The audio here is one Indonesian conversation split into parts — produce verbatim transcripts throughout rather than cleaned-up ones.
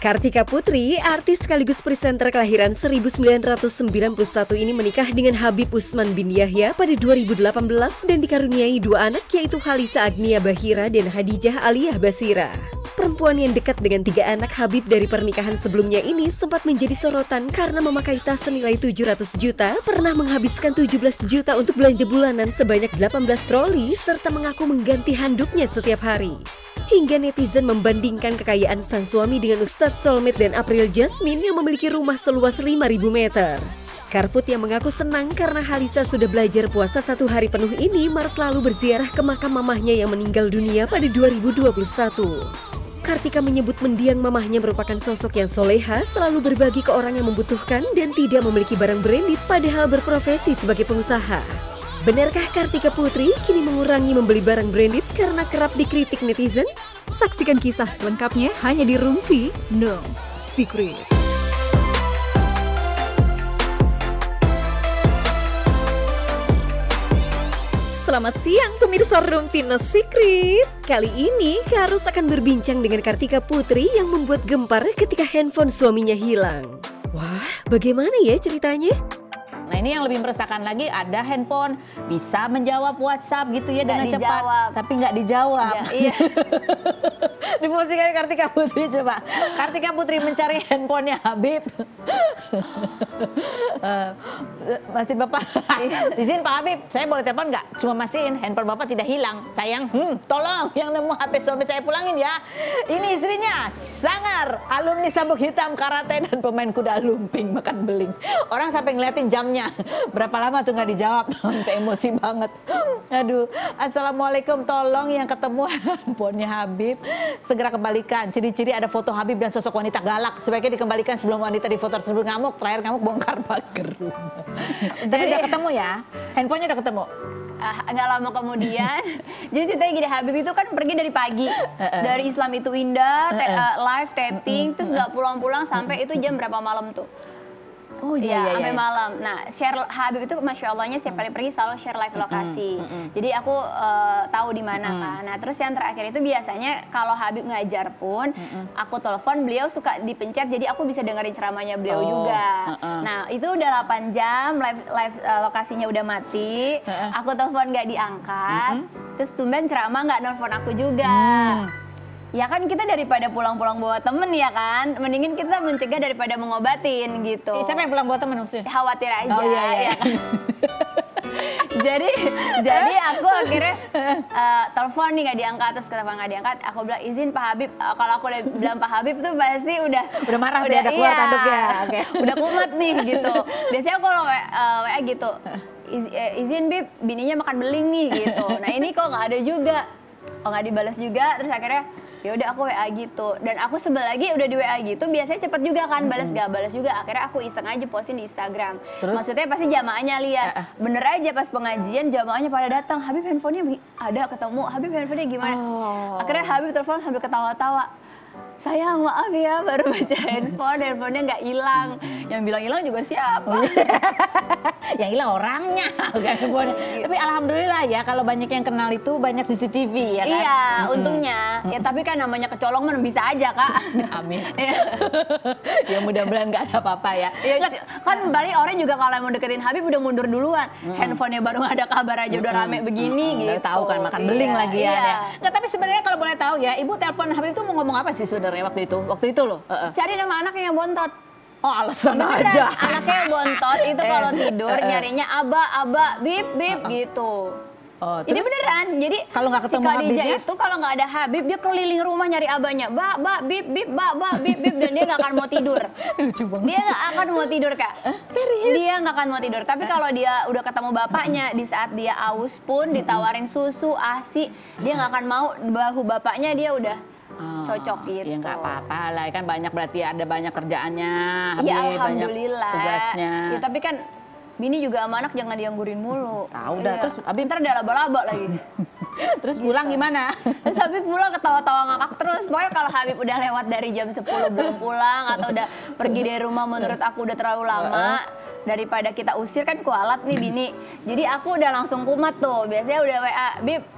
Kartika Putri, artis sekaligus presenter kelahiran seribu sembilan ratus sembilan puluh satu ini menikah dengan Habib Usman bin Yahya pada dua ribu delapan belas dan dikaruniai dua anak yaitu Halisa Agnia Bahira dan Hadijah Aliyah Basira. Perempuan yang dekat dengan tiga anak Habib dari pernikahan sebelumnya ini sempat menjadi sorotan karena memakai tas senilai tujuh ratus juta, pernah menghabiskan tujuh belas juta untuk belanja bulanan sebanyak delapan belas troli, serta mengaku mengganti handuknya setiap hari. Hingga netizen membandingkan kekayaan sang suami dengan Ustadz Solmed dan April Jasmine yang memiliki rumah seluas lima ribu meter. Karput yang mengaku senang karena Halisa sudah belajar puasa satu hari penuh ini Maret lalu berziarah ke makam mamahnya yang meninggal dunia pada dua ribu dua puluh satu. Kartika menyebut mendiang mamahnya merupakan sosok yang soleha, selalu berbagi ke orang yang membutuhkan dan tidak memiliki barang branded padahal berprofesi sebagai pengusaha. Benarkah Kartika Putri kini mengurangi membeli barang branded karena kerap dikritik netizen? Saksikan kisah selengkapnya hanya di Rumpi No Secret. Selamat siang pemirsa Rumpi No Secret. Kali ini Karus akan berbincang dengan Kartika Putri yang membuat gempar ketika handphone suaminya hilang. Wah, bagaimana ya ceritanya? Nah ini yang lebih meresahkan lagi, ada handphone bisa menjawab WhatsApp gitu ya dengan cepat, tapi nggak dijawab. Ya, iya. Diposisikan Kartika Putri, coba Kartika Putri mencari handphonenya Habib. uh, masih Bapak, izin Pak Habib, saya boleh telepon nggak? Cuma mastiin handphone Bapak tidak hilang. Sayang, hmm, tolong yang nemu H P suami saya pulangin ya. Ini istrinya Sangar, alumni sabuk hitam karate dan pemain kuda lumping makan beling. Orang sampai ngeliatin jamnya. Berapa lama tuh nggak dijawab, sampai emosi banget. Aduh, assalamualaikum, tolong yang ketemu handphonenya Habib segera kembalikan. Ciri-ciri ada foto Habib dan sosok wanita galak sebaiknya dikembalikan sebelum wanita di foto tersebut ngamuk. Terakhir ngamuk bongkar pagar rumah. Tapi udah ketemu ya, handphonenya udah ketemu. Uh, agak lama kemudian, jadi ceritanya gini, Habib itu kan pergi dari pagi, dari Islam Itu Indah, uh, live tapping, terus nggak pulang-pulang sampai itu jam berapa malam tuh? Oh iya, ya, iya, sampai iya. malam. Nah, share Habib itu masya Allahnya setiap kali pergi selalu share live lokasi. Mm -mm. Jadi aku uh, tahu di mana mm -mm. kan. Nah, terus yang terakhir itu biasanya kalau Habib ngajar pun, mm -mm. aku telepon beliau suka dipencet, jadi aku bisa dengerin ceramahnya beliau oh. juga. Mm -mm. Nah, itu udah delapan jam live live uh, lokasinya udah mati. Mm -mm. Aku telepon nggak diangkat. Mm -mm. Terus tumben ceramah nggak nelfon aku juga. Mm. Ya kan kita daripada pulang-pulang bawa temen ya kan, mendingin kita mencegah daripada mengobatin gitu. Eh, siapa yang pulang bawa temen maksudnya? Khawatir aja. Oh, iya, iya. Ya kan? jadi jadi aku akhirnya uh, telepon nih nggak diangkat, terus kenapa nggak diangkat? Aku bilang izin Pak Habib. Uh, kalau aku udah bilang Pak Habib tuh pasti udah udah marah, udah dia, udah keluar iya, tanduknya. Okay. Udah kumat nih gitu. Biasanya aku kalau uh, W A gitu, Iz, uh, izin Bib, bininya makan beling nih gitu. Nah ini kok nggak ada juga, kok nggak dibalas juga, terus akhirnya ya udah aku W A gitu, dan aku sebel lagi udah di W A gitu biasanya cepet juga kan, balas gak balas juga, akhirnya aku iseng aja posting di Instagram. Terus? Maksudnya pasti jamaahnya lihat, uh, uh. bener aja pas pengajian jamaahnya pada datang, Habib handphonenya ada ketemu, Habib handphonenya gimana? Oh. Akhirnya Habib telepon sambil ketawa-tawa, sayang maaf ya baru baca handphone, handphonenya nggak hilang. Yang bilang hilang juga siapa? Yang hilang orangnya, bukan handphonenya. Tapi alhamdulillah ya kalau banyak yang kenal itu banyak C C T V ya kan? Iya, untungnya. Ya tapi kan namanya kecolong kan bisa aja Kak. Amin. Ya mudah-mudahan nggak ada apa-apa ya. Ya kan balik orang juga kalau mau deketin Habib udah mundur duluan. Hmm. Handphonenya baru nggak ada kabar aja udah rame hmm. begini hmm. gitu. Tahu kan makan beling iya, lagi iya. ya. Nggak, tapi sebenarnya kalau boleh tahu ya, Ibu telepon Habib itu mau ngomong apa sih sebenarnya waktu itu? Waktu itu loh. Uh -uh. Cari nama anaknya yang bontot. Oh alasan beneran, aja. Anaknya yang bontot itu kalau tidur uh, uh. nyarinya aba, aba, bip, bip uh, uh. gitu. Oh, ini beneran. Jadi kalau nggak ketemu si Khadijah Habibnya? itu kalau nggak ada Habib dia keliling rumah nyari abahnya. Ba, ba, bip, bip, ba, ba, bip, bip, dan dia nggak akan mau tidur. Lucu banget. Dia nggak akan mau tidur Kak. Eh, serius? Dia nggak akan mau tidur. Tapi kalau dia udah ketemu bapaknya, di saat dia aus pun ditawarin susu, asi, dia nggak akan mau. Bahu bapaknya dia udah Oh, cocok gitu. Ya nggak apa-apa lah, kan banyak berarti ada banyak kerjaannya, ya alhamdulillah. Banyak tugasnya. Ya, tapi kan bini juga sama anak jangan dianggurin mulu. Tahu dah. Ya. Terus Habib ntar ada laba-laba lagi. Terus gitu. Pulang gimana? Terus Habib pulang ketawa-tawa ngakak terus. Pokoknya kalau Habib udah lewat dari jam sepuluh belum pulang atau udah pergi dari rumah menurut aku udah terlalu lama, daripada kita usir kan kualat nih bini. Jadi aku udah langsung kumat tuh. Biasanya udah W A, Bib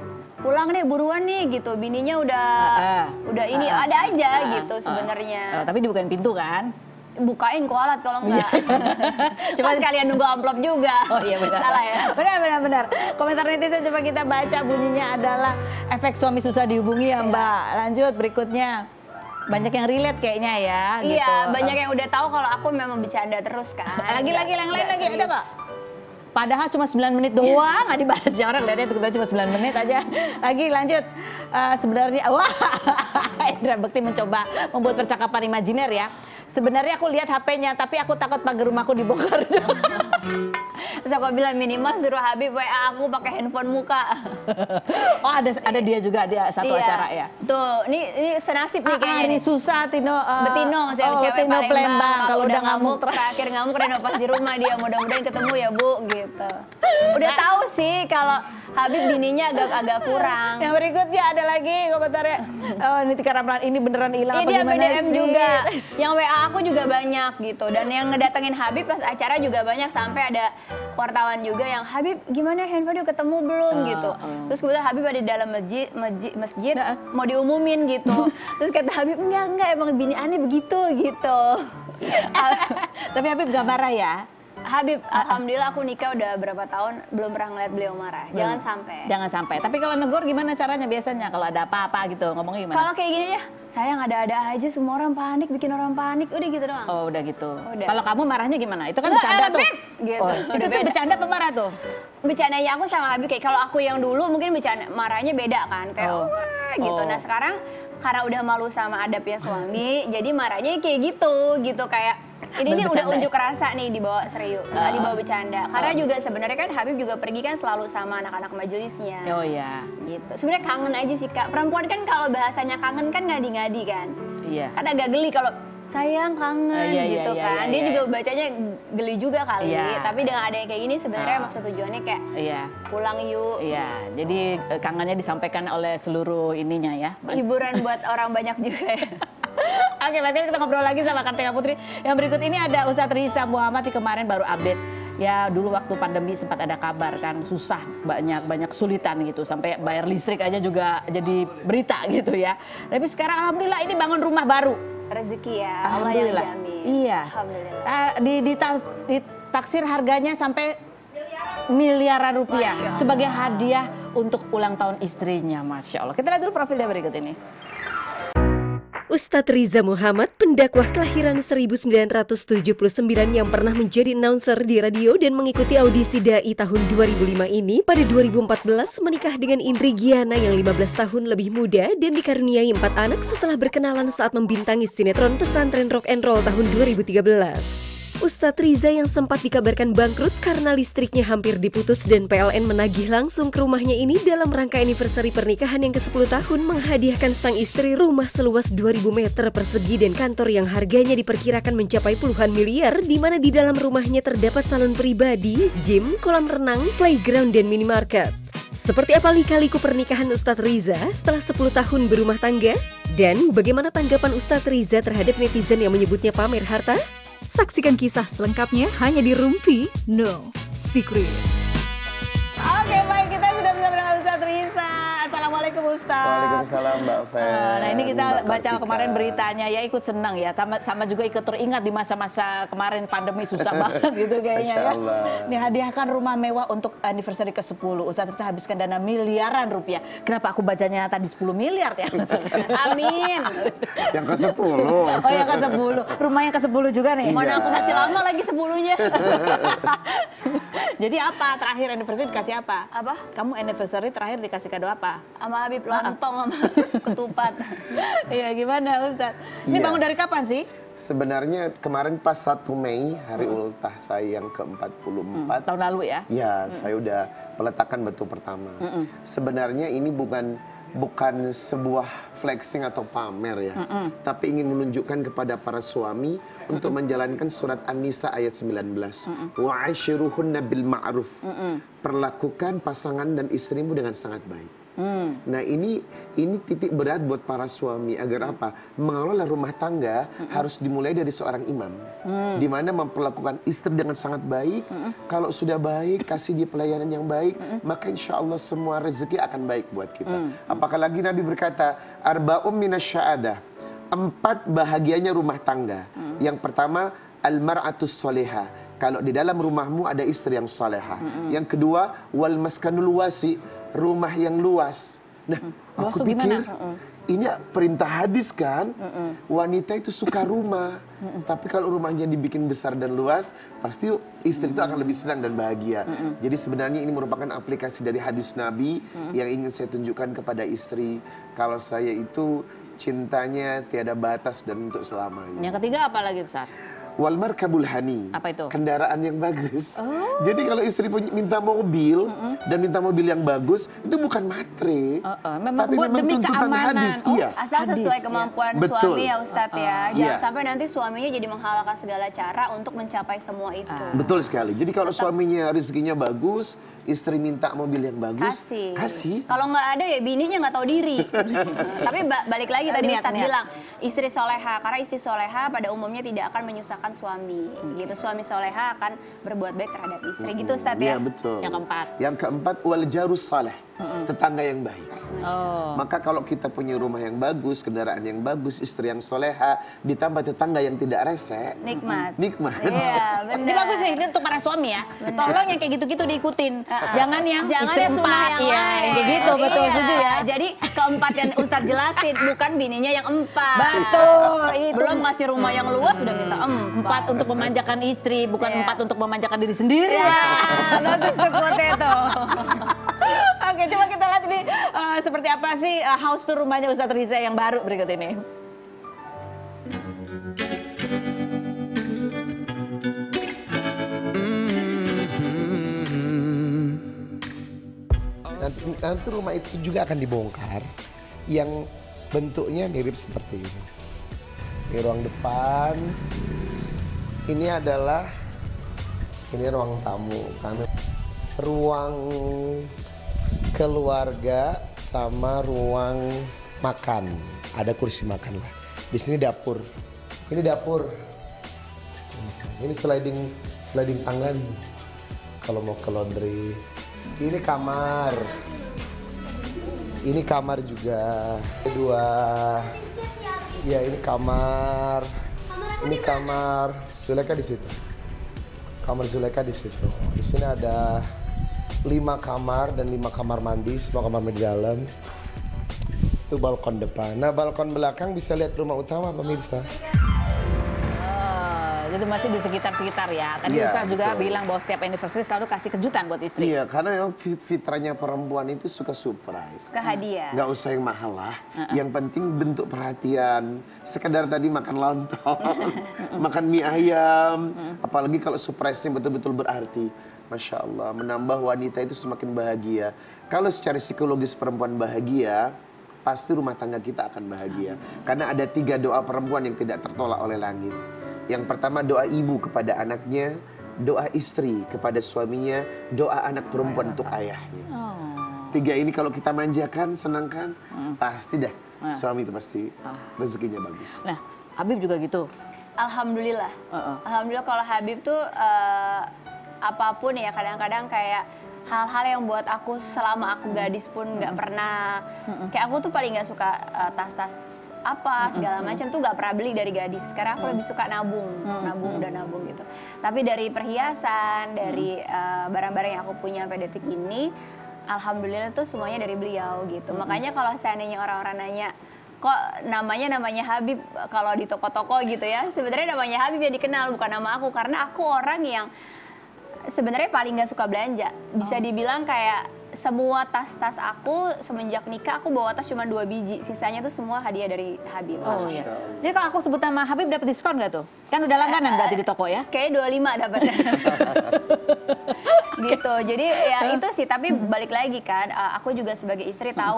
pulang nih buruan nih gitu, bininya udah Uh, uh, udah ini uh, uh, ada aja uh, uh, gitu sebenarnya. Uh, tapi dibukain pintu kan? Bukain kualat kalau enggak. Coba sekalian nunggu amplop juga. Oh iya benar. Salah ya? Benar, benar, benar. Komentar netizen coba kita baca, bunyinya adalah efek suami susah dihubungi ya Mbak. Lanjut berikutnya. Banyak yang relate kayaknya ya. Iya, gitu. banyak yang udah tahu kalau aku memang bercanda terus kan. Lagi-lagi yang lain lagi ada serius. kok? Padahal cuma sembilan menit doang, nggak dibalas ya orang lihatnya itu cuma sembilan menit aja. Lagi lanjut. Uh, sebenarnya wah Indra Bekti mencoba membuat percakapan imajiner ya. Sebenarnya aku lihat H P-nya, tapi aku takut pagar rumahku dibongkar. Terus aku bilang minimal suruh Habib W A aku pakai handphone muka. Oh ada ada dia juga, dia satu iya. acara ya. Tuh, ini ini senasib nih Ah, kayaknya. ah, ini susah Tino. Uh, Betino maksudnya oh, cewek Tino Palembang. Kalau udah ngamuk, terakhir ngamuk renovasi rumah dia. Mudah-mudahan ketemu ya Bu gitu. Udah tahu sih kalau Habib bininya agak-agak kurang. Yang berikutnya ada lagi komentarnya. Oh ini Tika Ramlan, ini beneran hilang Ini apa dia gimana B D M sih? juga. Yang W A aku juga banyak gitu. Dan yang ngedatengin Habib pas acara juga banyak. Sampai ada wartawan juga yang Habib gimana handphone udah ketemu belum Uh, gitu. uh. Terus kemudian Habib ada di dalam masjid, masjid, masjid Nah. mau diumumin gitu. Terus kata Habib enggak enggak emang bini aneh begitu gitu. Tapi Habib gak marah ya? Habib, alhamdulillah aku nikah udah berapa tahun belum pernah ngeliat beliau marah. Jangan Hmm. sampai. Jangan sampai. Tapi kalau negor gimana caranya biasanya? Kalau ada apa-apa gitu ngomongnya gimana? Kalau kayak gini ya, sayang ada-ada aja semua orang panik, bikin orang panik, udah gitu doang. Oh udah gitu. Udah. Kalau kamu marahnya gimana? Itu kan Nggak, bercanda eh, tuh. Beb! Gitu. Oh, Udah itu tuh beda. bercanda apa marah tuh? Bercandanya aku sama Habib kayak kalau aku yang dulu mungkin bercanda marahnya beda kan kayak Oh. wah gitu. Oh. Nah sekarang karena udah malu sama adabnya suami, jadi marahnya kayak gitu gitu kayak ini nih udah Bercanda ya? unjuk rasa nih dibawa serius, nggak Oh. dibawa bercanda. Karena Oh. juga sebenarnya kan Habib juga pergi kan selalu sama anak-anak majelisnya. Oh iya. Gitu. Sebenarnya kangen aja sih Kak. Perempuan kan kalau bahasanya kangen kan ngadi-ngadi kan. Iya. Kan agak geli kalau sayang kangen Ah, iya, iya, gitu iya, kan. iya, Dia iya. juga bacanya geli juga kali. Iya. Tapi dengan ada yang kayak gini sebenarnya Ah. maksud tujuannya kayak Iya. pulang yuk. Iya. Jadi eh, kangennya disampaikan oleh seluruh ininya ya. Hiburan buat orang banyak juga ya. Oke, berarti kita ngobrol lagi sama Kartika Putri. Yang berikut ini ada Ustadz Riza Muhammad yang kemarin baru update. Ya dulu waktu pandemi sempat ada kabar kan susah, banyak banyak kesulitan gitu. Sampai bayar listrik aja juga jadi berita gitu ya. Tapi sekarang alhamdulillah ini bangun rumah baru. Rezeki ya, Allah yang Alhamdulillah. jamin. Iya. Alhamdulillah. Ah, di, di, tas- di taksir harganya sampai miliaran rupiah Masya Allah. sebagai hadiah untuk ulang tahun istrinya. Masya Allah. Kita lihat dulu profilnya berikut ini. Ustadz Riza Muhammad, pendakwah kelahiran seribu sembilan ratus tujuh puluh sembilan yang pernah menjadi announcer di radio dan mengikuti audisi Dai tahun dua ribu lima ini, pada dua ribu empat belas menikah dengan Indri Giana yang lima belas tahun lebih muda dan dikaruniai empat anak setelah berkenalan saat membintangi sinetron Pesantren Rock and Roll tahun dua ribu tiga belas. Ustadz Riza yang sempat dikabarkan bangkrut karena listriknya hampir diputus dan P L N menagih langsung ke rumahnya ini dalam rangka anniversary pernikahan yang ke sepuluh tahun menghadiahkan sang istri rumah seluas dua ribu meter persegi dan kantor yang harganya diperkirakan mencapai puluhan miliar, di mana di dalam rumahnya terdapat salon pribadi, gym, kolam renang, playground, dan minimarket. Seperti apa lika-liku pernikahan Ustadz Riza setelah sepuluh tahun berumah tangga? Dan bagaimana tanggapan Ustadz Riza terhadap netizen yang menyebutnya pamer harta? Saksikan kisah selengkapnya hanya di Rumpi No Secret. Oke, baik, kita sudah bersama dengan Ustadz Riza. Assalamualaikum Ustadz. Waalaikumsalam Mbak Fer. Eh, Nah ini kita Mbak baca Kartika. kemarin beritanya ya, ikut senang ya, sama, sama juga ikut teringat di masa-masa kemarin pandemi susah banget gitu kayaknya Masya ya. Allah. Nih hadiahkan rumah mewah untuk anniversary ke sepuluh. Ustadz Riza habiskan dana miliaran rupiah. Kenapa aku bacanya tadi sepuluh miliar ya? Amin. Yang ke sepuluh. Oh yang ke sepuluh, rumah yang ke sepuluh juga nih. Iya. Mana aku masih lama lagi sepuluhnya. Jadi apa terakhir anniversary dikasih apa? Apa? Kamu anniversary terakhir dikasih kado apa? Sama Habib lontong sama ketupat. Iya gimana Ustadz? Ini Iya. bangun dari kapan sih? Sebenarnya kemarin pas satu Mei, hari ultah saya yang ke empat puluh empat. Tahun lalu ya? Ya, saya udah peletakan batu pertama. Sebenarnya ini bukan bukan sebuah flexing atau pamer ya, tapi ingin menunjukkan kepada para suami untuk menjalankan surat An-Nisa ayat sembilan belas. Wa'ashiruhunna bil ma'ruf. Perlakukan pasangan dan istrimu dengan sangat baik. Hmm. Nah ini ini titik berat buat para suami agar apa? Mengelola rumah tangga hmm. harus dimulai dari seorang imam, hmm. di mana memperlakukan istri dengan sangat baik. Hmm. Kalau sudah baik, kasih dia pelayanan yang baik, hmm. maka insya Allah semua rezeki akan baik buat kita. Hmm. Apakah lagi Nabi berkata, arba'um minasya'adah, empat bahagianya rumah tangga. Hmm. Yang pertama, al-mar'atus soleha. Kalau di dalam rumahmu ada istri yang soleha. Hmm. Yang kedua, wal maskanul wasi, rumah yang luas. Nah, hmm. aku pikir hmm. ini perintah hadis kan. Hmm. Wanita itu suka rumah. Hmm. Tapi kalau rumahnya dibikin besar dan luas, pasti istri hmm. itu akan lebih senang dan bahagia. Hmm. Jadi sebenarnya ini merupakan aplikasi dari hadis Nabi hmm. yang ingin saya tunjukkan kepada istri. Kalau saya itu cintanya tiada batas dan untuk selamanya. Yang ketiga apa lagi Ustaz? Wal markabul hani. Apa itu? Kendaraan yang bagus. Oh. Jadi kalau istri minta mobil mm-hmm. dan minta mobil yang bagus, itu bukan matre. Uh, uh. Memang tapi buat memang demi tuntutan keamanan. hadis. Oh, iya. Asal hadis, sesuai ya. kemampuan Betul. suami ya Ustadz ya. Uh, uh. Jangan Iya. sampai nanti suaminya jadi menghalalkan segala cara untuk mencapai semua itu. Uh. Betul sekali. Jadi kalau suaminya rezekinya bagus, istri minta mobil yang bagus, Kasih. kasih. Kalau nggak ada ya bininya nggak tahu diri. Tapi ba balik lagi tadi Niat, Ustadz niat. bilang, istri soleha. Karena istri soleha pada umumnya tidak akan menyusahkan suami. Gitu, suami soleha akan berbuat baik terhadap istri. Gitu Ustadz ya. Iya betul. Yang keempat. Yang keempat, wal jarus saleh. Tetangga yang baik. Oh. Maka kalau kita punya rumah yang bagus, kendaraan yang bagus, istri yang soleha, ditambah tetangga yang tidak rese, Nikmat. nikmat. Iya, benar. Ini bagus nih, ini untuk para suami ya. Benar. Tolong yang kayak gitu-gitu diikutin. Uh-uh. Jangan yang Jangan istri yang sunnah empat. yang Iya, lain. kayak gitu, betul, Iya. setuju ya. Jadi keempat yang Ustadz jelasin, bukan bininya yang empat. Betul, itu. Belum ngasih rumah yang luas, sudah minta empat. Empat untuk memanjakan istri, bukan Iya. empat untuk memanjakan diri sendiri. Ya, bagus tuh quote itu. Oke, coba kita lihat ini uh, seperti apa sih uh, house tour rumahnya Ustadz Riza yang baru berikut ini. Nanti, nanti rumah itu juga akan dibongkar yang bentuknya mirip seperti ini. Ini ruang depan. Ini adalah ini ruang tamu, karena ruang keluarga sama ruang makan. Ada kursi makan lah. Di sini dapur. Ini dapur. Ini sliding sliding tangga nih. Kalau mau ke laundry. Ini kamar. Ini kamar juga. Kedua. Ya, ini kamar. Ini kamar Zuleka di situ. Kamar Zuleka di situ. Di sini ada lima kamar dan lima kamar mandi, semua kamar mandi dalam. Itu balkon depan. Nah, balkon belakang bisa lihat rumah utama pemirsa. Itu masih di sekitar-sekitar ya. Tadi Iya, Ustaz juga betul. bilang bahwa setiap anniversary selalu kasih kejutan buat istri. Iya, karena memang fit- fitrahnya perempuan itu suka surprise. Ke hadiah. Nggak usah yang mahal lah. Yang penting bentuk perhatian. Sekedar tadi makan lontong, makan mie ayam. Apalagi kalau surprise-nya betul-betul berarti. Masya Allah, menambah wanita itu semakin bahagia. Kalau secara psikologis perempuan bahagia, pasti rumah tangga kita akan bahagia. Karena ada tiga doa perempuan yang tidak tertolak oleh langit. Yang pertama doa ibu kepada anaknya, doa istri kepada suaminya, doa anak perempuan untuk ayahnya. Oh. Tiga ini kalau kita manjakan, senangkan, pasti dah suami itu pasti rezekinya bagus. Nah, Habib juga gitu. Alhamdulillah. Uh-uh. Alhamdulillah kalau Habib tuh eh, apapun ya, kadang-kadang kayak hal-hal yang buat aku selama aku gadis pun nggak pernah. Kayak aku tuh paling nggak suka eh, tas-tas apa segala macam tuh nggak pernah beli dari gadis. Karena aku lebih suka nabung, nabung dan nabung gitu. Tapi dari perhiasan, dari eh, barang-barang yang aku punya sampai detik ini, alhamdulillah tuh semuanya dari beliau gitu. Makanya kalau seandainya orang-orang nanya, kok namanya namanya Habib kalau di toko-toko gitu ya, sebenarnya namanya Habib yang dikenal, bukan nama aku. Karena aku orang yang sebenarnya paling nggak suka belanja. Bisa dibilang kayak semua tas-tas aku semenjak nikah aku bawa tas cuma dua biji, sisanya tuh semua hadiah dari Habib. Oh iya. Jadi kalau aku sebut nama Habib dapat diskon nggak tuh? Kan udah langganan berarti di toko ya? Kayaknya dua puluh lima dapat. Gitu. Jadi ya itu sih, tapi balik lagi kan, uh, aku juga sebagai istri tahu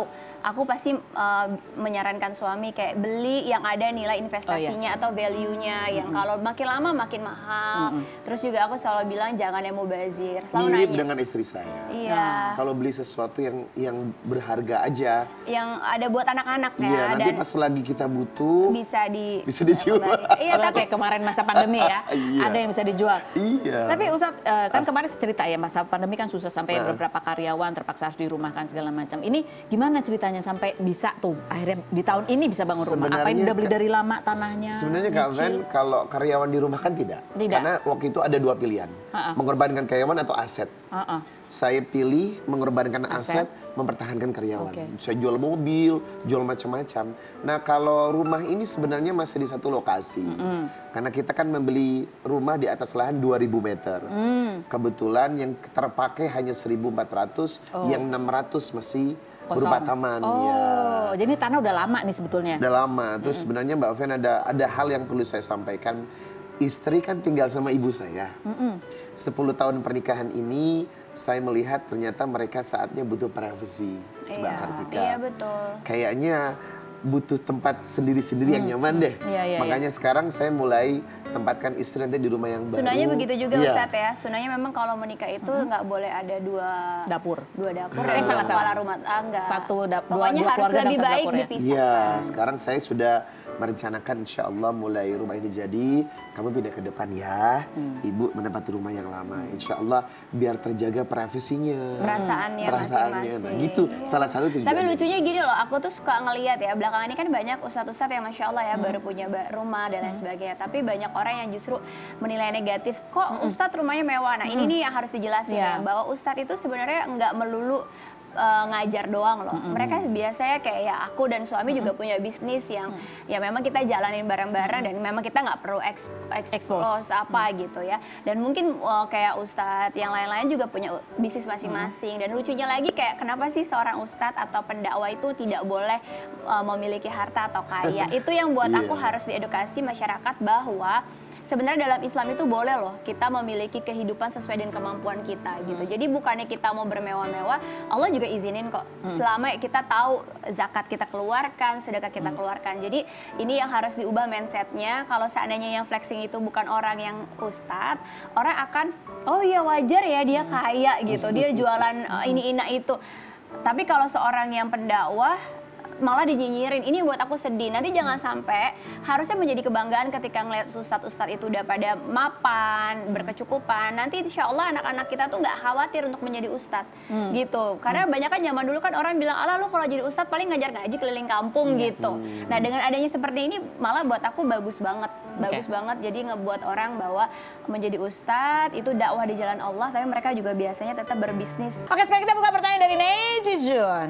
aku pasti uh, menyarankan suami kayak beli yang ada nilai investasinya oh, iya. atau value-nya mm-hmm. yang kalau makin lama makin mahal. Mm-hmm. Terus juga aku selalu bilang jangan yang mubazir. Selalu Mirip nanya. dengan istri saya. Iya. Nah, kalau beli sesuatu yang yang berharga aja. Yang ada buat anak-anak ya. Iya, nanti dan pas lagi kita butuh bisa di bisa dijual. Iya, tapi kayak kemarin masa pandemi ya, Iya. ada yang bisa dijual. Iya. Tapi Ustadz, uh, kan kemarin cerita ya masa pandemi kan susah sampai Nah. beberapa karyawan terpaksa harus dirumahkan segala macam. Ini gimana ceritanya sampai bisa tuh akhirnya di tahun ini bisa bangun rumah? Apa ini udah beli dari lama tanahnya? Sebenarnya Kak Ven, kalau karyawan dirumahkan tidak. Tidak. Karena waktu itu ada dua pilihan. Ha-ha. Mengorbankan karyawan atau aset. Uh-uh. Saya pilih mengorbankan aset, Aset. mempertahankan karyawan. Oke. Saya jual mobil, jual macam-macam. Nah kalau rumah ini sebenarnya masih di satu lokasi. Mm-hmm. Karena kita kan membeli rumah di atas lahan dua ribu meter. Mm. Kebetulan yang terpakai hanya seribu empat ratus, Oh. yang enam ratus masih Kosong. berupa taman. Oh, Ya. jadi tanah udah lama nih sebetulnya. Udah lama. Terus sebenarnya Mbak Ven ada ada hal yang perlu saya sampaikan. Istri kan tinggal sama ibu saya. Mm-mm. sepuluh tahun pernikahan ini saya melihat ternyata mereka saatnya butuh privasi, Mbak Iya, Kartika. iya betul. Kayaknya butuh tempat sendiri-sendiri yang nyaman deh. Iya, iya, Makanya sekarang saya mulai tempatkan istri nanti di rumah yang baru. Sunahnya begitu juga Iya. Ustadz ya. Sunahnya memang kalau menikah itu nggak boleh ada dua Dapur. dua dapur. Eh, dua salah, kepala salah. rumah tangga. Satu dap- dua- Pokoknya dua harus keluarga lebih dalam satu baik dapur ya? dipisahkan. Iya, sekarang saya sudah merencanakan insya Allah mulai rumah ini jadi, kamu pindah ke depan ya. Hmm. Ibu menempati rumah yang lama. Insya Allah biar terjaga privasinya. Perasaannya Perasaannya. masing-masing. Nah, gitu, salah satu tujuannya. Tapi lucunya gini loh, aku tuh suka ngeliat ya, belakangan ini kan banyak ustadz-ustadz yang Masya Allah ya, baru punya ba- rumah dan lain sebagainya. Tapi banyak orang yang justru menilai negatif, kok ustadz rumahnya mewah. Nah ini nih yang harus dijelasin Iya. ya, bahwa ustadz itu sebenarnya nggak melulu uh, ngajar doang loh. Mereka biasanya kayak ya aku dan suami juga punya bisnis yang ya memang kita jalanin bareng-bareng dan memang kita nggak perlu eks, expose apa gitu ya. Dan mungkin uh, kayak ustadz yang lain-lain juga punya bisnis masing-masing. Dan lucunya lagi kayak kenapa sih seorang ustadz atau pendakwah itu tidak boleh uh, memiliki harta atau kaya. Itu yang buat Iya. aku harus diedukasi masyarakat bahwa sebenarnya dalam Islam itu boleh loh kita memiliki kehidupan sesuai dengan kemampuan kita gitu. Jadi bukannya kita mau bermewah-mewah, Allah juga izinin kok. Selama kita tahu zakat kita keluarkan, sedekah kita keluarkan. Jadi ini yang harus diubah mindsetnya. Kalau seandainya yang flexing itu bukan orang yang ustadz, orang akan oh iya wajar ya dia kaya gitu. Dia jualan uh, ini ina itu. Tapi kalau seorang yang pendakwah malah dinyinyirin, ini buat aku sedih. Nanti jangan sampai harusnya menjadi kebanggaan ketika ngeliat ustadz-ustadz itu udah pada mapan, berkecukupan. Nanti insya Allah anak-anak kita tuh nggak khawatir untuk menjadi ustadz Hmm. gitu. Karena banyak kan zaman dulu kan orang bilang, ala lu kalau jadi ustadz paling ngajar ngaji keliling kampung gitu. Nah dengan adanya seperti ini malah buat aku bagus banget, bagus banget. Jadi ngebuat orang bahwa menjadi ustadz itu dakwah di jalan Allah, tapi mereka juga biasanya tetap berbisnis. Oke, sekarang kita buka pertanyaan dari netizen.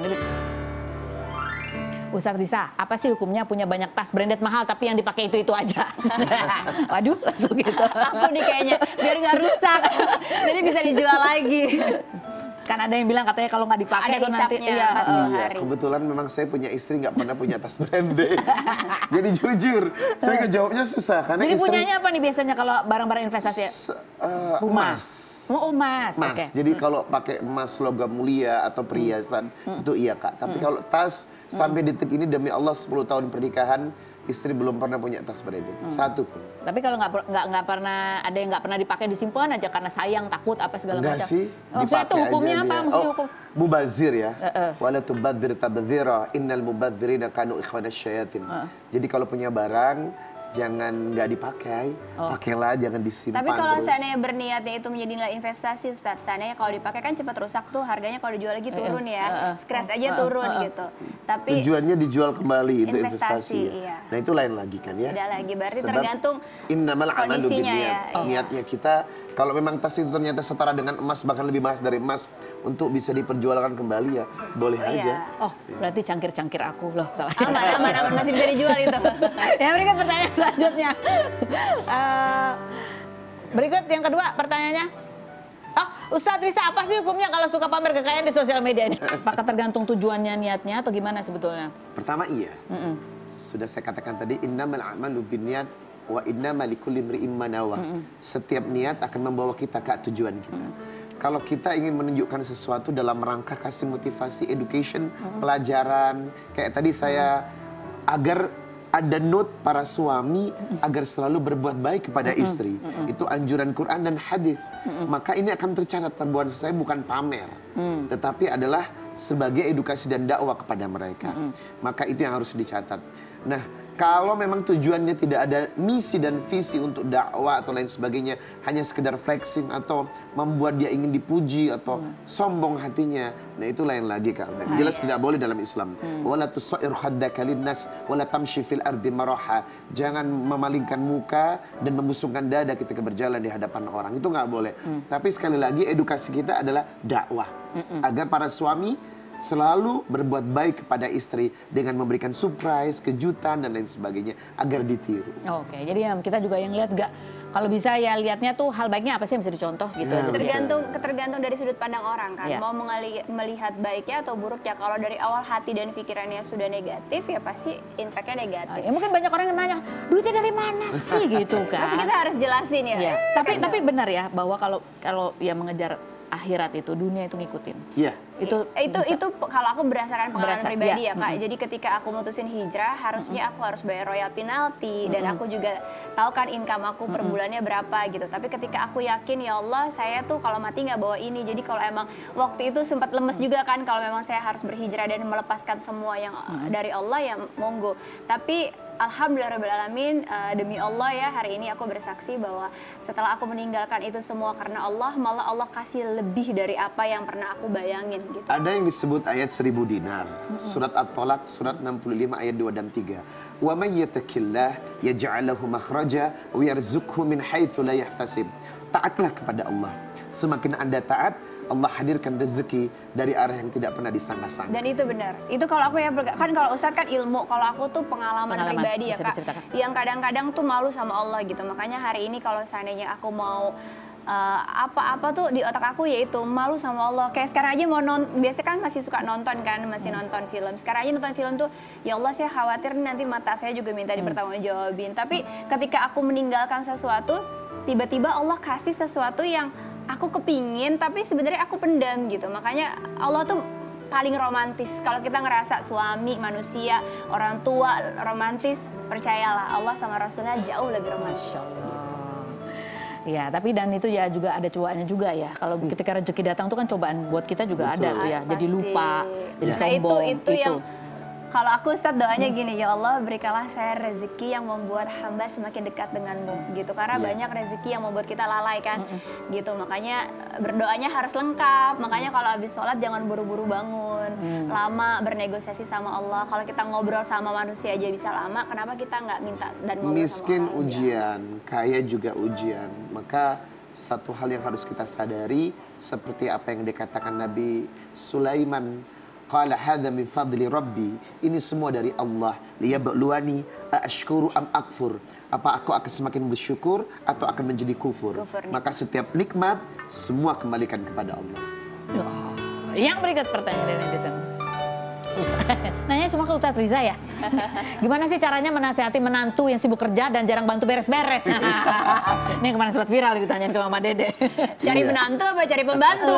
Ustadz Risa, apa sih hukumnya punya banyak tas branded mahal tapi yang dipakai itu-itu aja? Waduh, langsung gitu. Aku nih kayaknya, biar nggak rusak. Jadi bisa dijual lagi. Kan ada yang bilang katanya kalau nggak dipakai Ada tuh nanti hisapnya, iya. empat puluh Iya, hari. kebetulan memang saya punya istri nggak pernah punya tas branded. Jadi jujur, saya ngejawabnya susah karena Jadi istri punyanya apa nih biasanya kalau barang-barang investasi? Se- eh, Rumah. emas. Oh, emas. Emas. Oke. Jadi kalau pakai emas logam mulia atau perhiasan itu iya Kak. Tapi kalau tas sampai detik ini demi Allah sepuluh tahun pernikahan istri belum pernah punya tas branded. Satu pun. Tapi kalau nggak per- nggak nggak pernah ada yang nggak pernah dipakai disimpan aja karena sayang, takut apa segala Enggak macam. sih, Maksudnya itu dipakai hukumnya aja apa? dia. Maksudnya Oh, hukum? mubazir ya. Heeh. Wala tubadzir tabdzira, innal mubadzirina kanu ikhwanasyayatin. Heeh. Jadi kalau punya barang jangan nggak dipakai, Oh. pakailah, jangan disimpan Tapi kalau terus. seandainya berniatnya itu menjadi nilai investasi, Ustadz, seandainya kalau dipakai kan cepat rusak tuh, harganya kalau dijual lagi turun Iya, ya, iya. scratch Oh, aja iya, turun iya. gitu. Tapi Tujuannya dijual kembali untuk Investasi, investasi. ya. iya. Nah itu lain lagi kan ya. beda lagi, berarti Sebab tergantung innamal amalu kondisinya binniyat. ya. Iya. Niatnya kita, kalau memang tas itu ternyata setara dengan emas bahkan lebih mahal dari emas untuk bisa diperjualkan kembali ya boleh Iya. aja. Oh, berarti cangkir-cangkir aku loh salah. Aman, aman, aman, masih bisa dijual itu. Ya, berikut pertanyaan selanjutnya. Eh, berikut yang kedua pertanyaannya. Oh, Ustadz Risa, apa sih hukumnya kalau suka pamer kekayaan di sosial media ini? Apakah tergantung tujuannya, niatnya, atau gimana sebetulnya? Pertama iya. Mm-mm. Sudah saya katakan tadi innamal a'malu binniyat wa innamal likulli imri'in ma nawa. Setiap niat akan membawa kita ke tujuan kita. kalau kita ingin menunjukkan sesuatu dalam rangka kasih motivasi, education, hmm. pelajaran, kayak tadi saya agar ada note para suami mm-hmm. agar selalu berbuat baik kepada mm-hmm. istri. Mm-hmm. Itu anjuran Quran dan hadis. Mm-hmm. Maka ini akan tercatat perbuatan saya bukan pamer, mm. tetapi adalah sebagai edukasi dan dakwah kepada mereka. Mm-hmm. Maka itu yang harus dicatat. Nah, kalau memang tujuannya tidak ada misi dan visi untuk dakwah atau lain sebagainya, hanya sekedar flexing atau membuat dia ingin dipuji atau hmm. sombong hatinya, nah itu lain lagi Kak. Jelas tidak boleh dalam Islam. Wala tusair khaddaka linnas wala tamshi fil ardi maraha. Jangan memalingkan muka dan membusungkan dada ketika berjalan di hadapan orang. Itu nggak boleh. Hmm. Tapi sekali lagi edukasi kita adalah dakwah hmm. agar para suami selalu berbuat baik kepada istri dengan memberikan surprise, kejutan dan lain sebagainya agar ditiru. Oke, jadi ya kita juga yang lihat gak, kalau bisa ya lihatnya tuh hal baiknya apa sih yang bisa dicontoh gitu. Ya, tergantung tergantung dari sudut pandang orang kan. Ya. Mau mengali, melihat baiknya atau buruknya. Kalau dari awal hati dan pikirannya sudah negatif ya pasti impactnya negatif. Ya, mungkin banyak orang yang nanya, duitnya dari mana sih gitu kan. Pasti kita harus jelasin ya. Ya. Tapi tapi benar ya bahwa kalau kalau ya mengejar akhirat itu dunia itu ngikutin. Iya. Itu itu itu kalau aku berdasarkan pengalaman Berasa, pribadi ya. ya Kak. Mm-hmm. Jadi ketika aku mutusin hijrah, harusnya aku harus bayar royal penalti dan Mm-hmm. aku juga tahu kan income aku per bulannya berapa gitu. Tapi ketika aku yakin ya Allah, saya tuh kalau mati nggak bawa ini. Jadi kalau emang waktu itu sempat lemes juga kan kalau memang saya harus berhijrah dan melepaskan semua yang mm-hmm. dari Allah ya monggo. Tapi alhamdulillahirrahmanirrahim, uh, demi Allah ya hari ini aku bersaksi bahwa setelah aku meninggalkan itu semua karena Allah, malah Allah kasih lebih dari apa yang pernah aku bayangin gitu. Ada yang disebut ayat seribu dinar. Surat At-Talaq surat enam puluh lima ayat dua dan tiga. Wa may yattaqillah yaj'al lahu makhraja wa yarzuqhu min haitsu la yahtasib. Taatlah kepada Allah. Semakin Anda taat, Allah hadirkan rezeki dari arah yang tidak pernah disangka-sangka. Dan itu benar. Itu kalau aku ya, kan kalau Ustadz kan ilmu, kalau aku tuh pengalaman, Pengalaman, pribadi ya bisa Kak. diceritakan. Yang kadang-kadang tuh malu sama Allah gitu. Makanya hari ini kalau seandainya aku mau uh, apa-apa tuh di otak aku yaitu malu sama Allah. Kayak sekarang aja mau nonton, biasa kan masih suka nonton kan, masih hmm. nonton film. Sekarang aja nonton film tuh, ya Allah saya khawatir nanti mata saya juga minta dipertanggungjawabin. Tapi ketika aku meninggalkan sesuatu, tiba-tiba Allah kasih sesuatu yang aku kepingin tapi sebenarnya aku pendam gitu. Makanya Allah tuh paling romantis. Kalau kita ngerasa suami, manusia, orang tua romantis, percayalah Allah sama Rasulnya jauh lebih romantis. Ya, tapi dan itu ya juga ada cobaannya juga ya. Kalau hmm. ketika rezeki datang tuh kan cobaan buat kita juga Betul. ada tuh ya. Pasti. Jadi lupa, jadi Nah sombong. itu, itu yang kalau aku Ustadz doanya gini, ya Allah berikanlah saya rezeki yang membuat hamba semakin dekat denganmu gitu. Karena yeah. banyak rezeki yang membuat kita lalai kan mm-mm. gitu. Makanya berdoanya harus lengkap. Makanya kalau habis sholat jangan buru-buru bangun, mm. lama bernegosiasi sama Allah. Kalau kita ngobrol sama manusia aja bisa lama, kenapa kita nggak minta dan ngobrol Miskin sama Allah ujian, ya? Kaya juga ujian. Maka satu hal yang harus kita sadari seperti apa yang dikatakan Nabi Sulaiman. Qala hadza min fadli rabbi. Ini semua dari Allah. Liyabluwani aashkuru am akfur. Apa aku akan semakin bersyukur atau akan menjadi kufur? kufur Maka setiap nikmat semua kembalikan kepada Allah. Oh, yang berikut pertanyaan dari netizen. Nanya semua ke Ustadz Riza ya. Gimana sih caranya menasihati menantu yang sibuk kerja dan jarang bantu beres-beres? Ini yang kemarin sempat viral ditanyain ke Mama Dede. Cari Iya. menantu apa cari pembantu?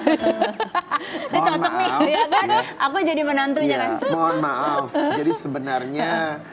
Ini cocok nih. maaf, Ya kan? ya. Aku jadi menantunya kan. Iya, mohon maaf. Jadi sebenarnya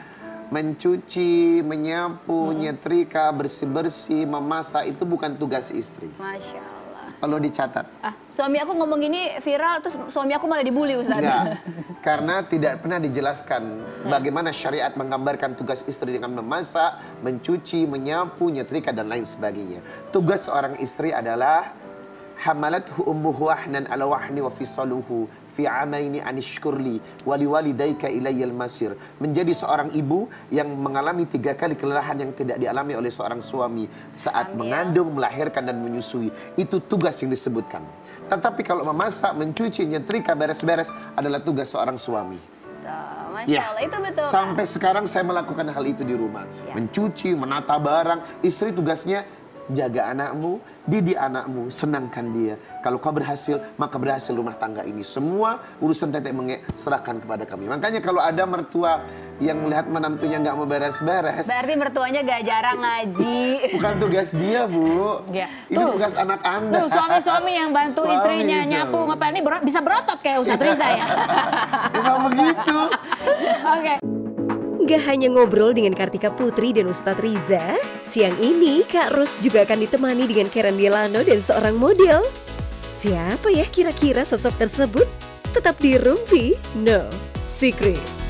mencuci, menyapu, nyetrika, bersih-bersih, memasak itu bukan tugas istri. Masya Allah. Kalau dicatat. Ah, suami aku ngomong gini viral, terus suami aku malah dibully Ustaz. Enggak, karena tidak pernah dijelaskan bagaimana syariat menggambarkan tugas istri dengan memasak, mencuci, menyapu, nyetrika, dan lain sebagainya. Tugas seorang istri adalah hamalathu ummuhu wahnan ala wahni wa fisaluhu fi amaini anishkurli wali walidayka ilayyal masir. Menjadi seorang ibu yang mengalami tiga kali kelelahan yang tidak dialami oleh seorang suami saat Hamil, mengandung, melahirkan, dan menyusui. Itu tugas yang disebutkan. Tetapi kalau memasak, mencuci, nyetrika, beres-beres adalah tugas seorang suami. Tuh, Masya Ya, Allah, itu betul. sampai sekarang saya melakukan hal itu di rumah. Ya. Mencuci, menata barang. Istri tugasnya jaga anakmu, didik anakmu, senangkan dia. Kalau kau berhasil, maka berhasil rumah tangga ini. Semua urusan tetek mengek serahkan kepada kami. Makanya kalau ada mertua yang melihat menantunya nggak mau beres-beres, Berarti mertuanya gak jarang ngaji. bukan tugas dia, Bu. Ya. Ini Tuh. tugas anak Anda. Tuh suami-suami yang bantu Suami istrinya itu. nyapu ngepel ini ber- bisa berotot kayak Ustadz Riza ya. Emang begitu. Oke. Gak hanya ngobrol dengan Kartika Putri dan Ustadz Riza, siang ini Kak Ros juga akan ditemani dengan Karen Delano dan seorang model. Siapa ya kira-kira sosok tersebut? Tetap di Rumpi No Secret.